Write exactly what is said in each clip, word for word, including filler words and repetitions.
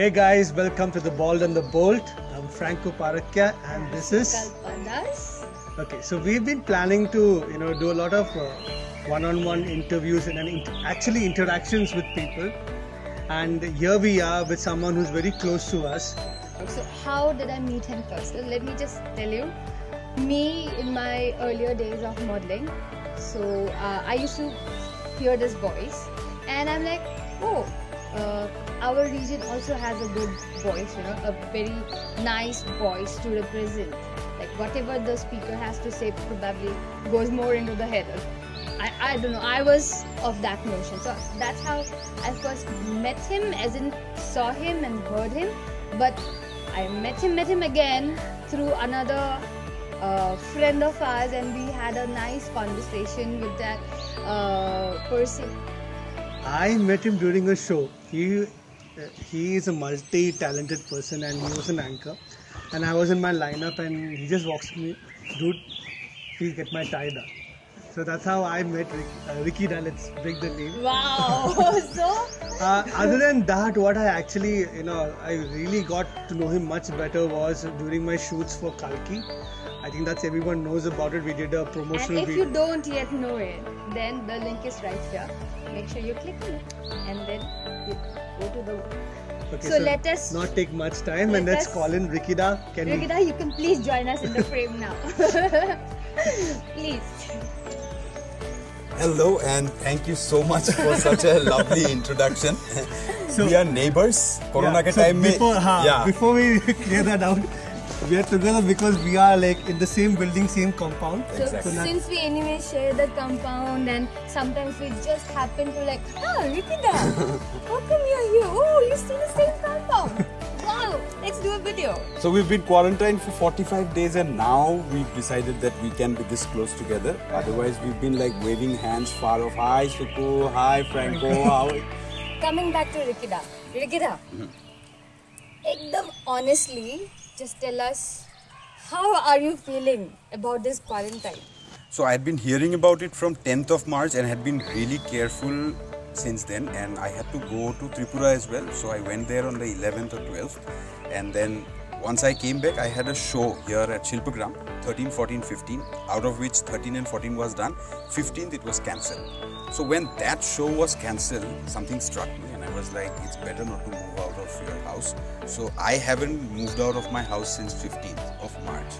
Hey guys, welcome to The Bald and the Bolt. I'm Franco Parakya and this is Kalpadas. Okay, so we've been planning to, you know, do a lot of uh, one-on-one interviews and inter actually interactions with people. And here we are with someone who's very close to us. So how did I meet him first? So let me just tell you, me in my earlier days of modeling, so uh, I used to hear this voice and I'm like, oh, uh, our region also has a good voice, you know, a very nice voice to represent. Like whatever the speaker has to say probably goes more into the head. I, I don't know, I was of that notion. So that's how I first met him, as in saw him and heard him. But I met him, met him again through another uh, friend of ours, and we had a nice conversation with that uh, person. I met him during a show. He, uh, he is a multi-talented person and he was an anchor. And I was in my lineup and he just walks to me, dude, please get my tie done. So that's how I met Ricky, uh, Ricky Da. Let's break the name. Wow! So? Uh, other than that, what I actually, you know, I really got to know him much better was during my shoots for Kalki. I think that's everyone knows about it. We did a promotional And if video. you don't yet know it, then the link is right here. Make sure you click it and then you go to the... Okay, so, so let us not take much time let and let's us, call in Ricky Da. Can Ricky Da, you can please join us in the frame now. Please. Hello and thank you so much for such a lovely introduction. So, we are neighbors. Corona yeah, ke so time before, mein, haan, yeah. before we clear that out, we are together because we are like in the same building, same compound. So Exactly. since we anyway share the compound and sometimes we just happen to like, ah, Ricky Da, how come you're here? Oh, you see the same compound. Wow, let's do a video. So we've been quarantined for forty-five days and now we've decided that we can be this close together. Otherwise we've been like waving hands far off. Hi Suku, hi Franco, how are you? Coming back to Ricky Da. Ricky Da, mm-hmm. Ekdam honestly, just tell us, how are you feeling about this quarantine? So I had been hearing about it from tenth of March and had been really careful since then, and I had to go to Tripura as well. So I went there on the eleventh or twelfth, and then once I came back I had a show here at Shilpagram, thirteen, fourteen, fifteen, out of which thirteen and fourteen was done. fifteenth it was cancelled. So when that show was cancelled, something struck me and I was like, it's better not to move out of your house. So I haven't moved out of my house since fifteenth of March.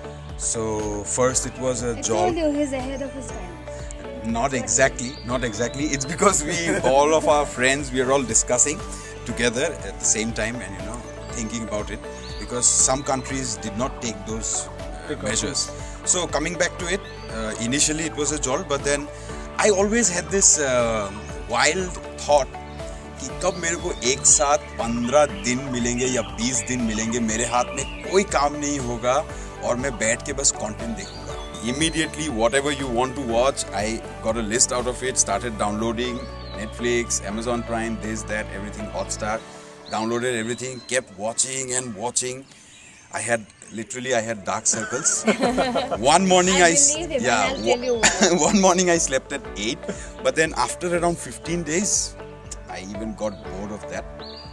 So first it was a I job. told you he's ahead of his time. Not exactly, not exactly. It's because we, all of our friends, we are all discussing together at the same time and, you know, thinking about it. Because some countries did not take those uh, measures. So coming back to it, uh, initially it was a jolt, but then I always had this uh, wild thought कि कब मेरे को एक साथ पंद्रह दिन मिलेंगे या बीस दिन मिलेंगे, मेरे हाथ में कोई काम नहीं होगा और मैं बैठ के बस कंटेंट देखूंगा. Immediately, whatever you want to watch, I got a list out of it, started downloading Netflix, Amazon Prime, this, that, everything, Hotstar, downloaded everything, kept watching and watching. I had, literally, I had dark circles. One morning I, I yeah, one morning I slept at eight, but then after around fifteen days, I even got bored of that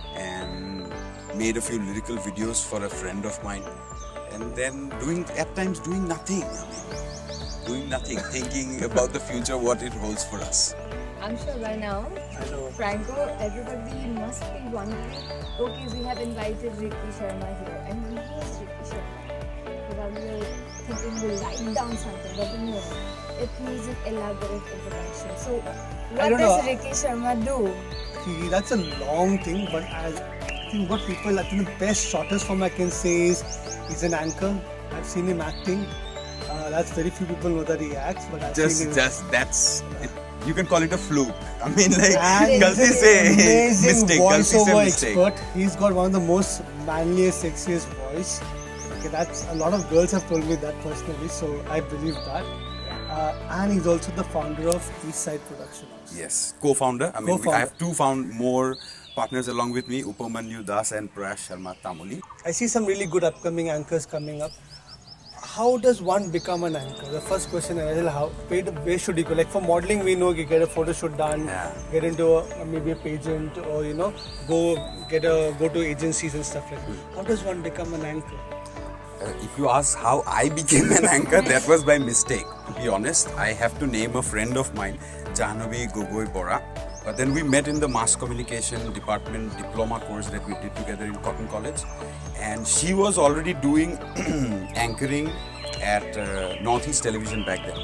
and made a few lyrical videos for a friend of mine. And then doing, at times doing nothing, I mean, doing nothing, thinking about the future, what it holds for us. I'm sure by now, Franco, everybody must be wondering, okay, we have invited Ricky Sharma here, and who is Ricky Sharma? Probably you're thinking we'll write down something, but no, it needs an elaborate introduction. So, what does know. Ricky Sharma do? See, that's a long thing, but I think what people, I think the best shortest form I can say is he's an anchor. I've seen him acting. Uh, that's very few people know that he acts, but I've Just, seen him. just that's. It, you can call it a fluke. I mean, like, And galti he's se an amazing mistake, galti se voiceover mistake. expert. He's got one of the most manliest, sexiest voice. Okay, that's a lot of girls have told me that personally, so I believe that. Uh, and he's also the founder of East Side Production House. Yes, co-founder. I mean, Co-founder. I have two found more partners along with me, Upamanyu Das and Prayash Sharma Tamuli. I see some really good upcoming anchors coming up. how does one become an anchor? The first question is how where, where should you go? Like for modeling, we know you get a photo shoot done, Yeah. get into a, maybe a pageant, or you know, go get a go to agencies and stuff like that. How does one become an anchor? Uh, if you ask how I became an anchor, that was by mistake. To be honest, I have to name a friend of mine, Jahnavi Gogoi Bora. But then we met in the mass communication department diploma course that we did together in Cotton College, and she was already doing anchoring at uh, Northeast Television back then.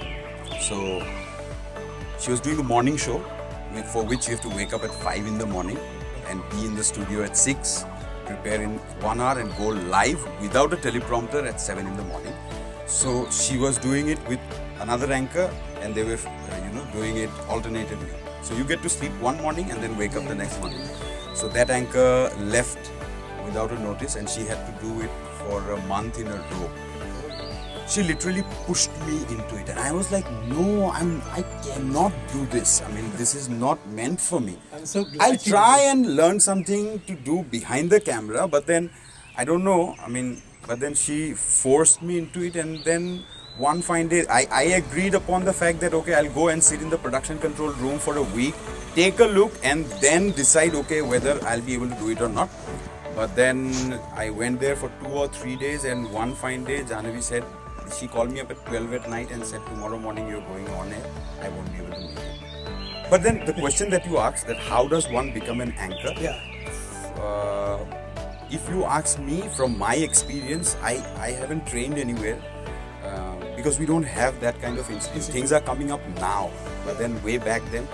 So she was doing a morning show, with, for which you have to wake up at five in the morning and be in the studio at six, prepare in one hour and go live without a teleprompter at seven in the morning. So she was doing it with another anchor, and they were, uh, you know, doing it alternatively. So you get to sleep one morning and then wake up the next morning. So that anchor left without a notice, and she had to do it for a month in a row. She literally pushed me into it, and I was like, no, I'm, I cannot do this. I mean, this is not meant for me. I'm so glad I'll you try and learn something to do behind the camera, but then, I don't know, I mean, but then she forced me into it, and then one fine day, I, I agreed upon the fact that, okay, I'll go and sit in the production control room for a week, take a look, and then decide, okay, whether I'll be able to do it or not. But then I went there for two or three days, and one fine day, Jahnavi said, she called me up at twelve at night and said, tomorrow morning you're going on air, I won't be able to make it. But then the question that you asked, that how does one become an anchor? Yeah. Uh, if you ask me, from my experience, I, I haven't trained anywhere. Uh, because we don't have that kind of institute. Things are coming up now, but then way back then,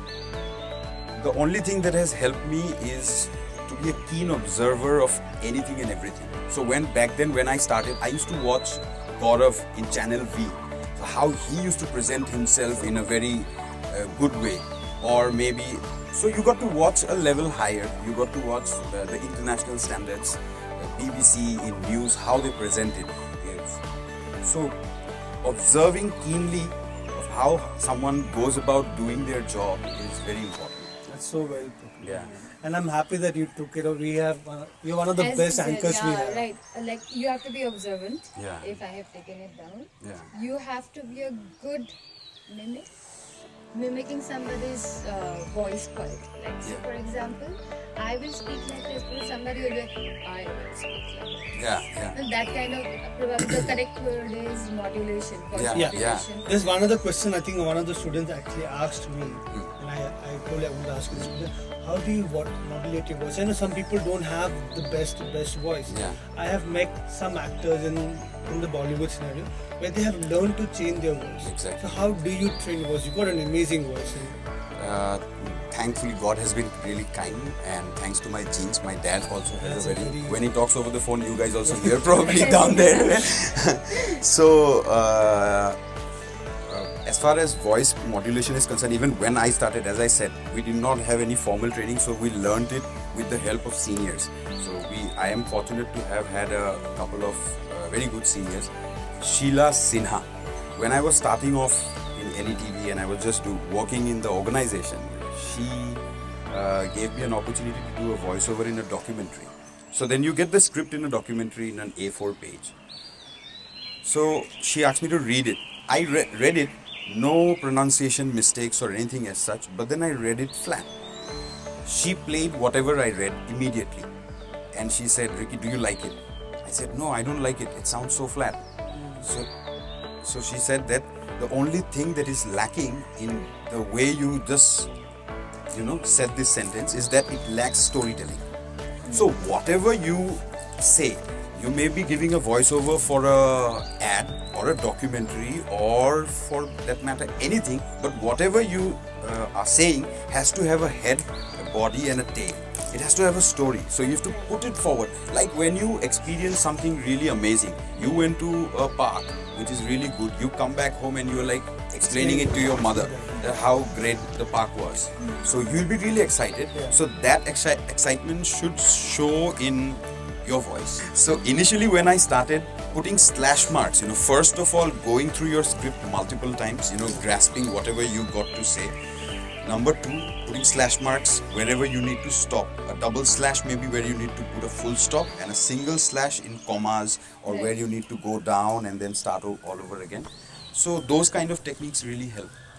the only thing that has helped me is to be a keen observer of anything and everything. So when back then when I started, I used to watch Gaurav in Channel V. So how he used to present himself in a very uh, good way, or maybe, so you got to watch a level higher. You got to watch uh, the international standards, uh, B B C in news, how they present it. So, observing keenly of how someone goes about doing their job is very important. That's so well put. Yeah. And I'm happy that you took it. We have uh, you're one of the As best you said, anchors yeah, we have. Right. Like you have to be observant. Yeah. If I have taken it down. Yeah. You have to be a good mimic. Mimicking somebody's uh, voice quality. Like, so Yeah. for example, I will speak like this, but somebody will be like, I will speak like this. Yeah, yeah. And that kind of, probably the correct word is modulation. Voice Yeah, Yeah. modulation. There's one other question I think one of the students actually asked me, and I, I told I would ask you this. How do you what, modulate your voice? I know some people don't have the best best voice. Yeah. I have met some actors in in the Bollywood scenario where they have learned to change their voice. Exactly. So how do you train your voice? You got an amazing voice. Uh, thankfully, God has been really kind, and thanks to my genes, my dad also has That's a a very. very- When he talks over the phone, you guys also hear probably down there. So, uh, uh, as far as voice modulation is concerned, even when I started, as I said, we did not have any formal training, so we learned it with the help of seniors. So we, I am fortunate to have had a couple of uh, very good seniors. Sheila Sinha. When I was starting off in N E T V and I was just do, working in the organization, she uh, gave me an opportunity to do a voiceover in a documentary. So then you get the script in a documentary in an A four page. So she asked me to read it. I re read it, no pronunciation mistakes or anything as such, but then I read it flat. She played whatever I read immediately. And she said, Ricky, do you like it? I said, no, I don't like it. It sounds so flat. So, so she said that the only thing that is lacking in the way you just, you know, said this sentence is that it lacks storytelling. So whatever you say, you may be giving a voiceover for a ad or a documentary or for that matter anything, but whatever you uh, are saying has to have a head, a body and a tail. It has to have a story. So you have to put it forward. Like when you experience something really amazing, you went to a park which is really good, you come back home and you're like explaining it to your mother uh, how great the park was. So you'll be really excited. So that exci excitement should show in your voice. So initially when I started putting slash marks, you know, first of all going through your script multiple times, you know, grasping whatever you got to say, Number two, putting slash marks wherever you need to stop. A double slash maybe where you need to put a full stop, and a single slash in commas or Right. where you need to go down and then start o- all over again. So those kind of techniques really help.